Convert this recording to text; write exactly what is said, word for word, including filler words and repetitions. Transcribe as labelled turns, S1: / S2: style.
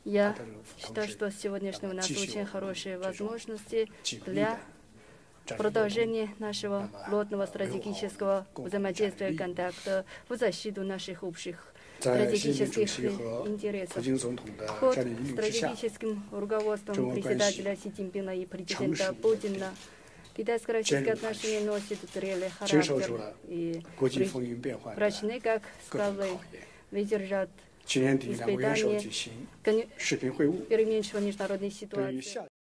S1: Я считаю, что сегодняшние у нас очень хорошие возможности для продолжения нашего плотного стратегического взаимодействия и контакта в защиту наших общих стратегических интересов. Под стратегическим руководством председателя Си Цзиньпина и президента Путина китайско-российские отношения носят зрелый характер и прочны, как скалы, выдержат испытания переменчивой международной ситуации.